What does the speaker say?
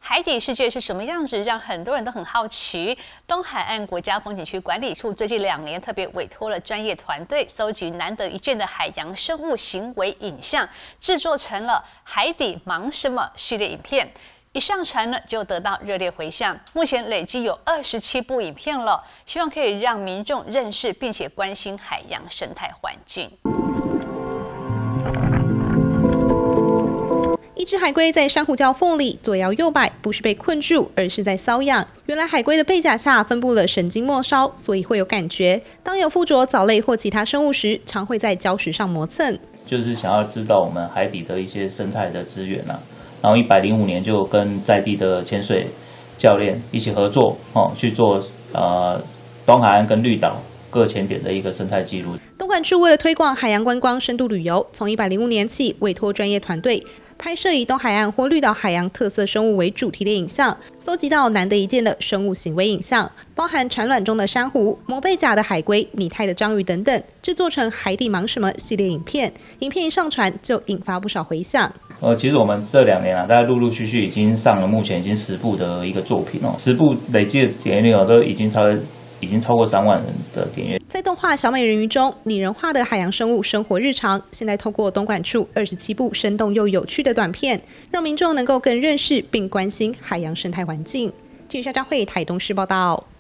海底世界是什么样子，让很多人都很好奇。东海岸国家风景区管理处最近2年特别委托了专业团队，搜集难得一见的海洋生物行为影像，制作成了《海底忙什么》系列影片。一上传呢，就得到热烈回响。目前累计有27部影片了，希望可以让民众认识并且关心海洋生态环境。 一只海龟在珊瑚礁缝里左摇右摆，不是被困住，而是在瘙痒。原来海龟的背甲下分布了神经末梢，所以会有感觉。当有附着藻类或其他生物时，常会在礁石上磨蹭。 就是想要知道我们海底的一些生态的资源啊。然后105年就跟在地的潜水教练一起合作，去做东海岸跟绿岛各潜点的一个生态记录。 东管处为了推广海洋观光、深度旅游，从105年起委托专业团队拍摄以东海岸或绿岛海洋特色生物为主题的影像，搜集到难得一见的生物行为影像，包含产卵中的珊瑚、磨背甲的海龟、拟态的章鱼等等，制作成《海底忙什么》系列影片。影片一上传就引发不少回响。 其实我们这2年大概陆陆续续已经上了，目前已经10部的一个作品10部累计的点阅率都已经超过3万人的点阅。 在动画《小美人鱼》中，拟人化的海洋生物生活日常，现在透过东管处27部生动又有趣的短片，让民众能够更认识并关心海洋生态环境。记者张慧台东市报道。